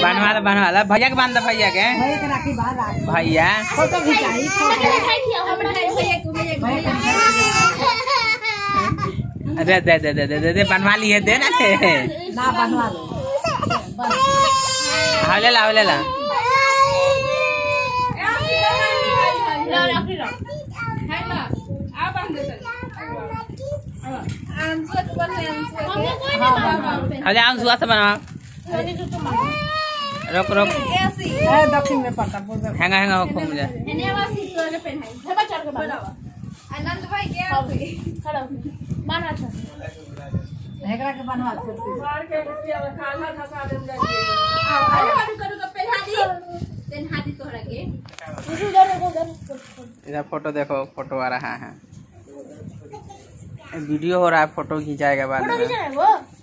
बनवा ला भैया के बांध दे भैया के भैया फोटो खिंचाई अरे दे दे दे दे दे बनवा लिए दे ना बनवा लो ले ला ले ला अरे अंशुआ से बनवा रोक रोक दक्षिण में पड़ता हैंगा हैंगा खूब मुझे आनंद भाई क्या खड़ा माना था हेकरा के बनवा मार के रुपया खाना खसा दे जाइए करू तो पेन हाथी तोहरा के इधर फोटो देखो फोटो आ रहा है वीडियो हो रहा है फोटो खिंचाएगा बाद में।